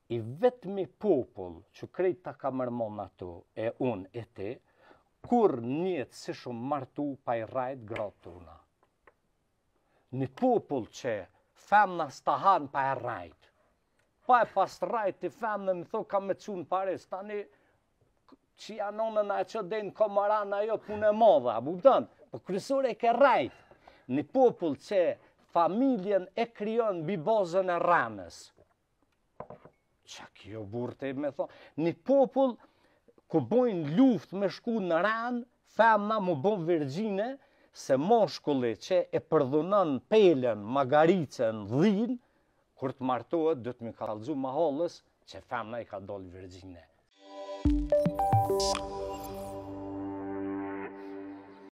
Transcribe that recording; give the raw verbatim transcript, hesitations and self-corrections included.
i vetmi popull që krejt ta ka mërmon ato, e unë e ti, kur njët si shumë martu pa i rajt gratë tona. Një popull që femna stahan pa e rajt. Pa e pas rajt i femna më tho ka me cunë Paris, tani që janonën a që denë komaran ajo punë e modha, bupton? Po kryesore e ke rajt. Një popull që familjen e kryon bi bazën e ranës. Qa kjo burte me thonë? Një popull ku bojnë luft me shku në ranë, femna mu bo virgjine, se moshkulli që e përdhunon pelen, magaricën, dhin, kur të martohet, dhëtë me kalëzu ma hollës, që femna i ka dollë virgjine.